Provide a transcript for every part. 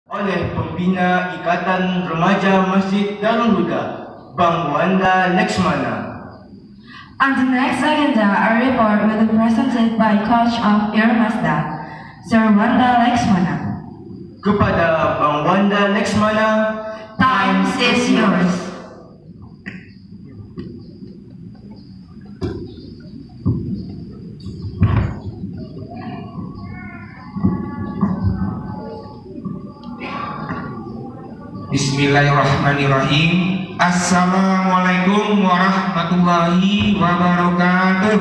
oleh Pembina Ikatan Remaja Masjid Darul Huda, Bang Wanda Laksmana. On the next agenda, a report will be presented by Coach of Air Mazda, Sir Wanda Laksmana. Kepada Bang Wanda Laksmana, time is yours. Bismillahirrahmanirrahim. Assalamualaikum warahmatullahi wabarakatuh.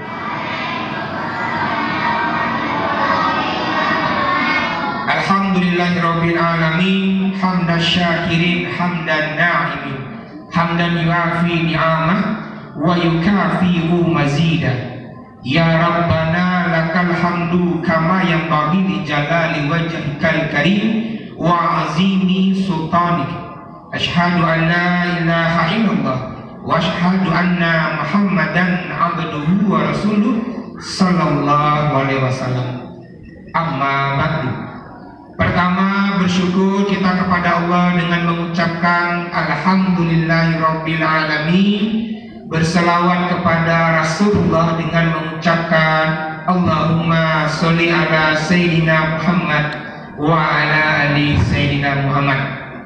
Alhamdulillahirabbil alamin, hamdan syakirin, hamdan na'imin, hamdan yuafi ni'amah wa yukafi'u mazida. Ya Rabbana lakal hamdu kama yanbaghi li jalali wajhikal karim wa azimi sultanik. Asyhadu an la ilaha illallah wa asyhadu anna Muhammadan abduhu wa rasuluh sallallahu alaihi wasallam. Amma ba'du. Pertama, bersyukur kita kepada Allah dengan mengucapkan alhamdulillahirabbil alamin, berselawat kepada Rasulullah dengan mengucapkan Allahumma sholli ala sayyidina Muhammad wa ala ali sayyidina Muhammad.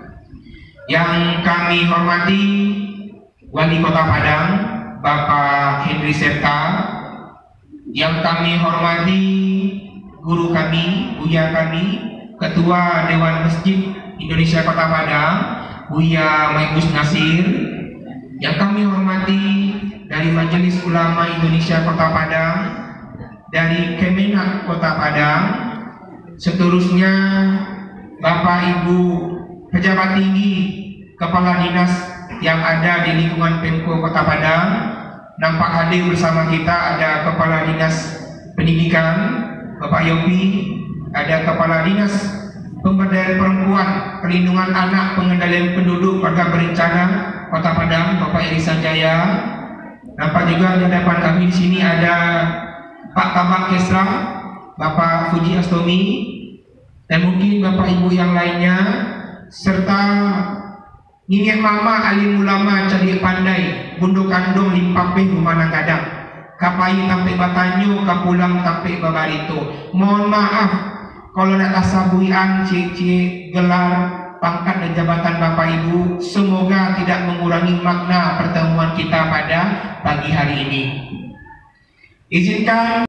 Yang kami hormati Wali Kota Padang Bapak Henry Septa, yang kami hormati guru kami, buya kami, Ketua Dewan Masjid Indonesia Kota Padang, Buya Maigus Nasir, yang kami hormati dari Majelis Ulama Indonesia Kota Padang, dari Kemenak Kota Padang, seterusnya Bapak Ibu pejabat tinggi, kepala dinas yang ada di lingkungan Pemko Kota Padang. Nampak hadir bersama kita ada Kepala Dinas Pendidikan Bapak Yopi, ada Kepala Dinas Pemberdayaan Perempuan, Perlindungan Anak, Pengendalian Penduduk, Warga Berencana Kota Padang Bapak Elisa Jaya. Nampak juga di hadapan kami di sini ada Pak Kabak Kesra Bapak Fuji Astomi, dan mungkin Bapak Ibu yang lainnya, serta Niniak Mama Alim Ulama Cadik Pandai Bundo Kandung Limpapeh Rumanang Gadang Kapai Tampe Batanyo Kapulang Tampe Babarito. Mohon maaf kalau nak tasabuian cie gelar pangkat dan jabatan Bapak Ibu, semoga tidak mengurangi makna pertemuan kita pada pagi hari ini. Izinkan